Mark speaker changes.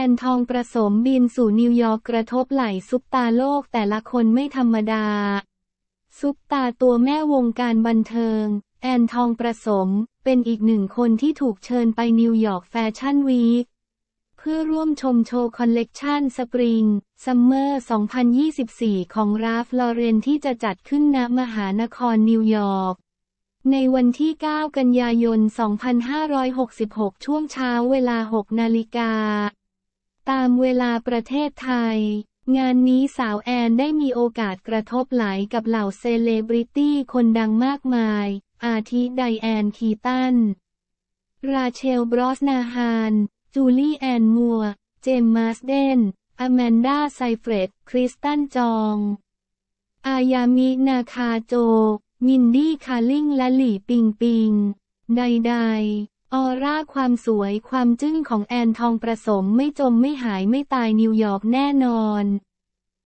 Speaker 1: นทองประสมบินสู่นิวยอร์กกระทบไหล่ซุปตาโลกแต่ละคนไม่ธรรมดาซุปตาตัวแม่วงการบันเทิงแอนทองประสมเป็นอีกหนึ่งคนที่ถูกเชิญไปนิวยอร์กแฟชั่นวีคเพื่อร่วมชมโชว์คอลเลกชันสปริงซัมเมอร์ 2024 ของราฟ ลอเรนที่จะจัดขึ้นณมหานครนิวยอร์กในวันที่ 9 กันยายน 2566 ช่วงเช้าเวลา 6 นาฬิกาตามเวลาประเทศไทยงานนี้สาวแอนได้มีโอกาสกระทบไหลกับเหล่าเซเลบริตี้คนดังมากมายอาทิไดแอน คีตันราเชล บรอสนาฮานจูลี่แอนมัวร์เจมส์มาสเดนอแมนดาไซเฟรดคริสตันจองอายามินาคาโจมินดี้คาริงและหลี่ปิงปิงใดๆออร่าความสวยความจึ้งของแอนทองประสมไม่จมไม่หายไม่ตายนิวยอร์กแน่นอน